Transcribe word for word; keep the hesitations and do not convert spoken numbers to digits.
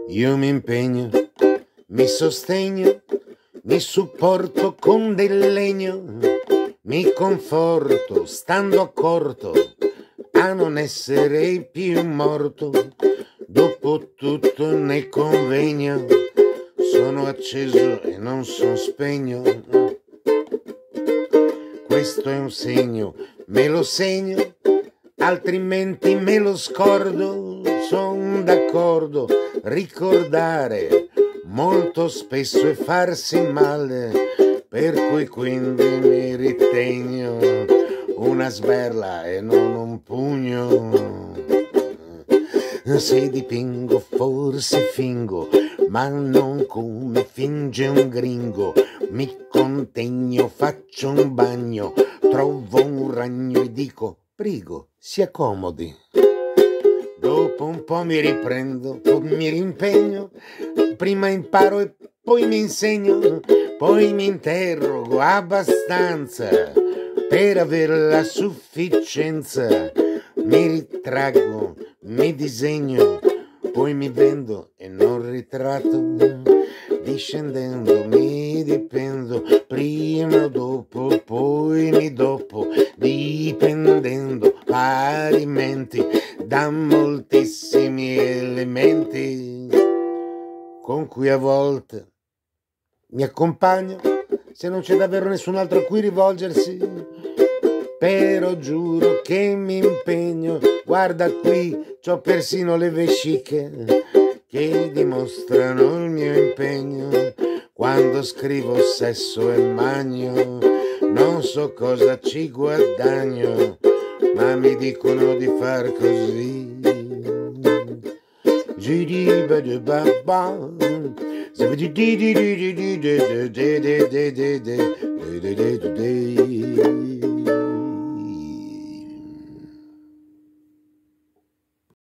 Io mi impegno, mi sostegno, mi supporto con del legno, mi conforto stando accorto a non essere più morto. Dopo tutto nel convegno sono acceso e non son spegno. Questo è un segno, me lo segno, altrimenti me lo scordo. Son d'accordo, ricordare molto spesso e farsi male, per cui quindi mi ritegno una sberla e non un pugno. Se dipingo forse fingo, ma non come finge un gringo. Mi contegno, faccio un bagno, trovo un ragno e dico: prego, si accomodi. Dopo un po' mi riprendo, poi mi rimpegno, prima imparo e poi mi insegno, poi mi interrogo abbastanza per avere la sufficienza. Mi ritraggo, mi disegno, poi mi vendo e non ritratto. Discendendo mi dipendo, prima o dopo, poi mi dopo, dipendendo parimenti da moltissimi elementi con cui a volte mi accompagno, se non c'è davvero nessun altro a cui rivolgersi. Però giuro che mi impegno, guarda qui, c'ho persino le vesciche che dimostrano il mio impegno. Quando scrivo sesso e magno, non so cosa ci guadagno, ma mi dicono di far così. Giri